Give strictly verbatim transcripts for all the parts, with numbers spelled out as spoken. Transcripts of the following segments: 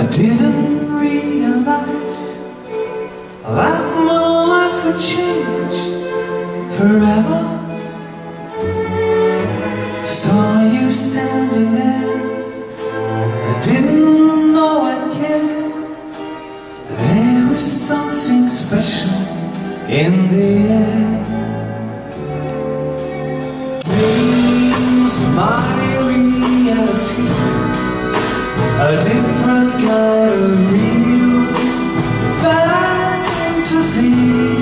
didn't realize that my life would change forever. Saw you standing there, I didn't know I'd care. There was something special in the air. Dreams, my reality, a different kind of real fantasy.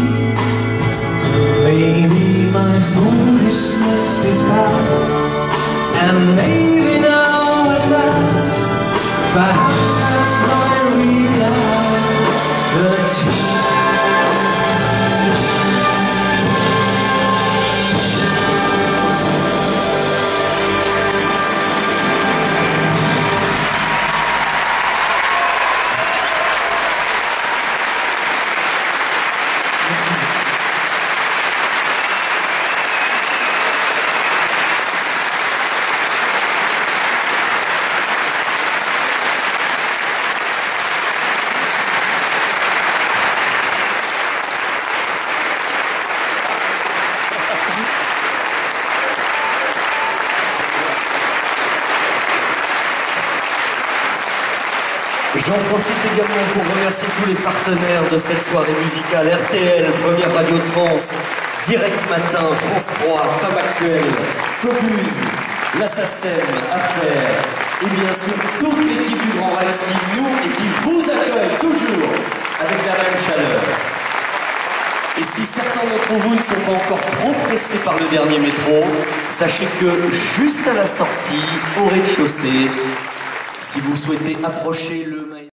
Maybe my foolishness is past, and maybe now at last, perhaps that's my reality. J'en profite également pour remercier tous les partenaires de cette soirée musicale. R T L, Première Radio de France, Direct Matin, France trois, Femme Actuelle, Copus, la S A C E M, Affaire, et bien sûr toute l'équipe du Grand Rex qui nous et qui vous accueille toujours avec la même chaleur. Et si certains d'entre vous ne sont pas encore trop pressés par le dernier métro, sachez que juste à la sortie, au rez-de-chaussée, si vous souhaitez approcher le